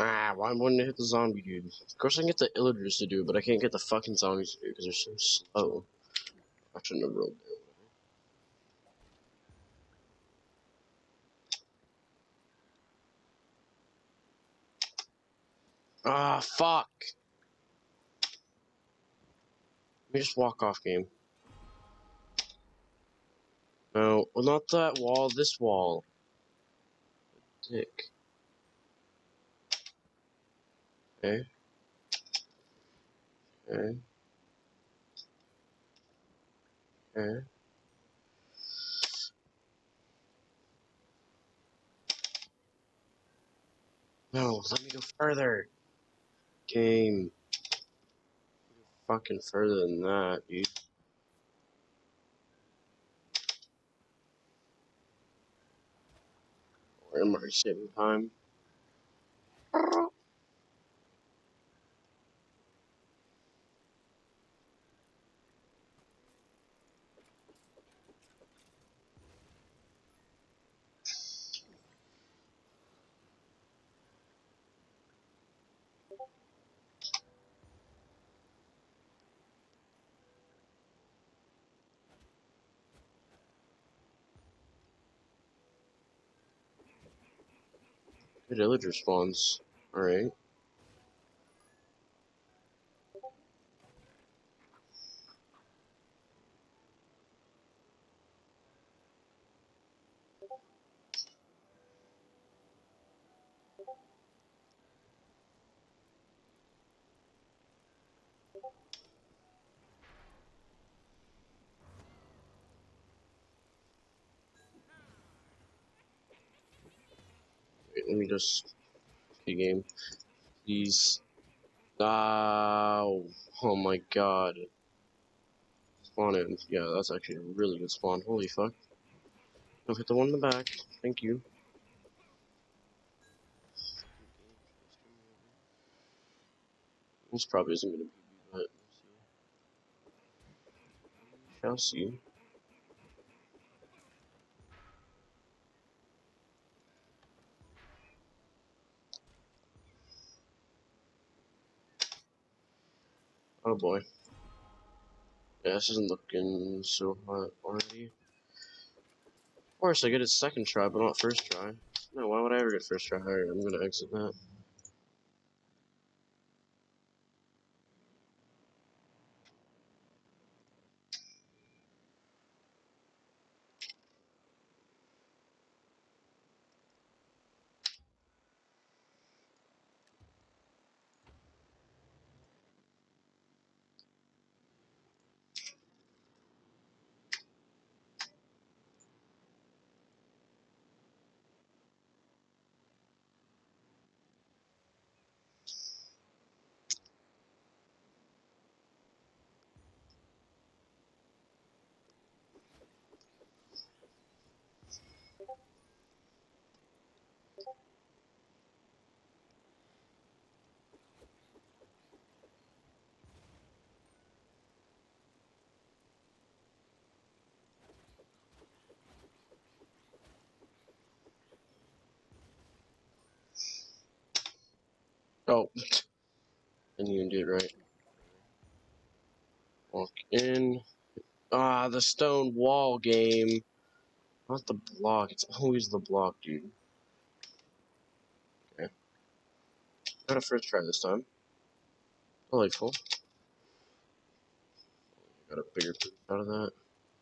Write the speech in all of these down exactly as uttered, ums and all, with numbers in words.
Ah, why wouldn't it hit the zombie dude? Of course I can get the illagers to do it, but I can't get the fucking zombies to do it because they're so slow. I shouldn't have rolled there. Ah, fuck! Let me just walk off game. No, well, not that wall, this wall. Dick. Okay. Okay. Okay. No, let me go further. Game. Fucking further than that, dude. Where am I saving time? Good villager spawns. Alright. Wait, let me just... Okay, game. Please. Oh, oh my god. Spawn in. Yeah, that's actually a really good spawn. Holy fuck. Don't hit the one in the back. Thank you. This probably isn't gonna be, but we shall see. Oh boy. Yeah, this isn't looking so hot already. Of course, I get it second try, but not first try. No, why would I ever get first try? Alright, I'm gonna exit that. Oh. Didn't even do it right. Walk in. Ah, the stone wall game. Not the block. It's always the block, dude. Okay. Got a first try this time. Delightful. Got a bigger piece out of that.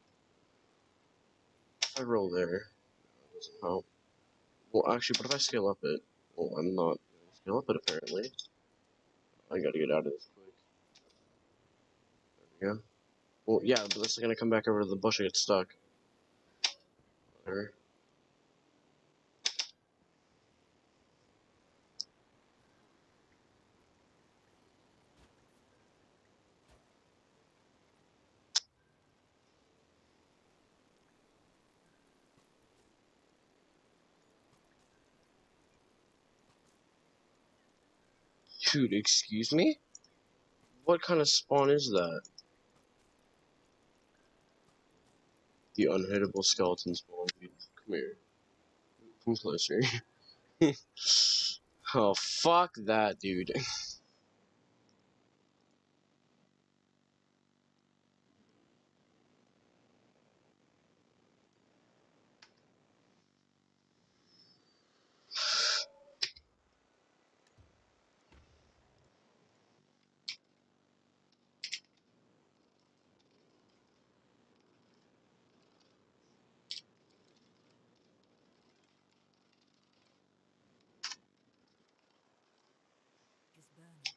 If I roll there, that doesn't help. Well, actually, but if I scale up it, well, I'm not gonna scale up it apparently. I gotta get out of this quick. There we go. Well, yeah, but this is gonna come back over to the bush and get stuck. Whatever. Dude, excuse me? What kind of spawn is that? The unhittable skeleton spawn, dude. Come here. Come closer. Oh, fuck that, dude. Is burning.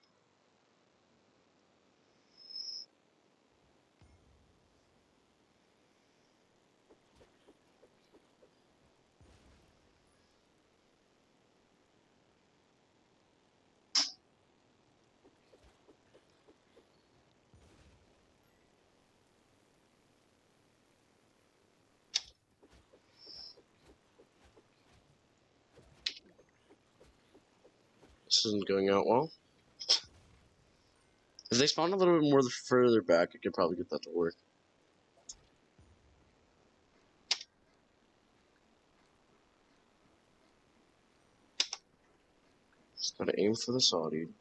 This isn't going out well. If they spawn a little bit more further back, I could probably get that to work. Just gotta aim for the saw, dude.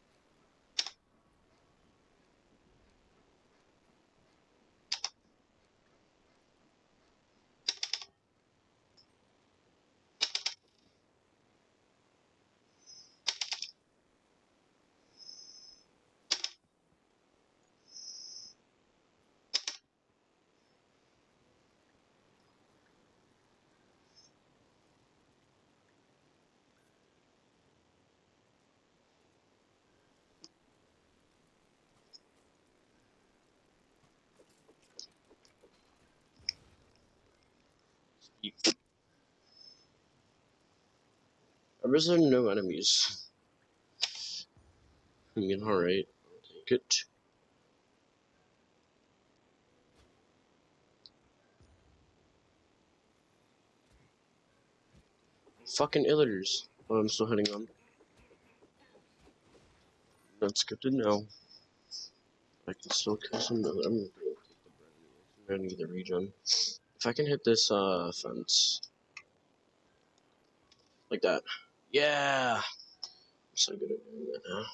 I guess there are no enemies. I mean, alright. I'll take it. Fucking illiters. Oh, I'm still hitting them. That's good to know. I can still kill some. I'm gonna take the bread. I need the regen. If I can hit this uh fence like that, yeah. I'm so good at doing that now.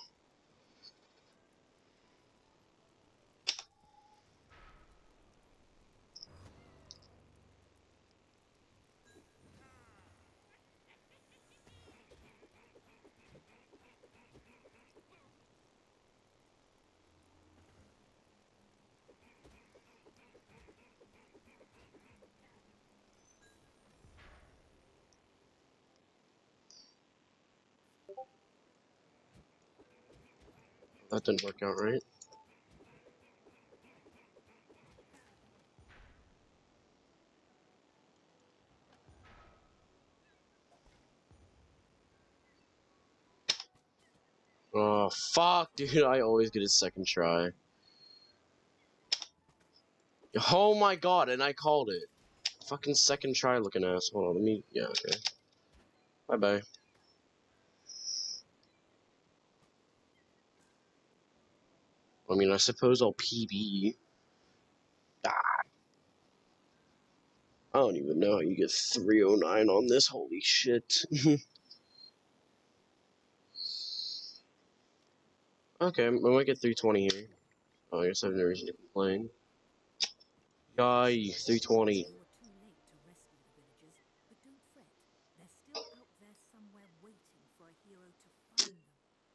That didn't work out right. Oh fuck, dude! I always get a second try. Oh my god, and I called it. Fucking second try looking ass. Hold on, let me. Yeah, okay. Bye bye. I mean, I suppose I'll P B. Ah, I don't even know how you get three oh nine on this. Holy shit. Okay, I might get three twenty here. Oh, I guess I have no reason to complain. Yay, three twenty. You were too late to rescue the villagers, but don't fret. They're still out there somewhere waiting for a hero to find them.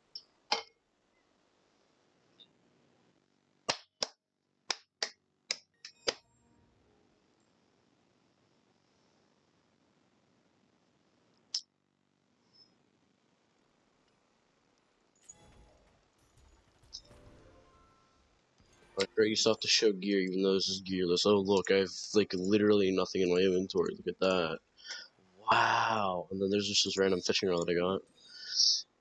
Like, right, you still have to show gear even though this is gearless. Oh, look, I have, like, literally nothing in my inventory. Look at that. Wow. And then there's just this random fishing rod that I got.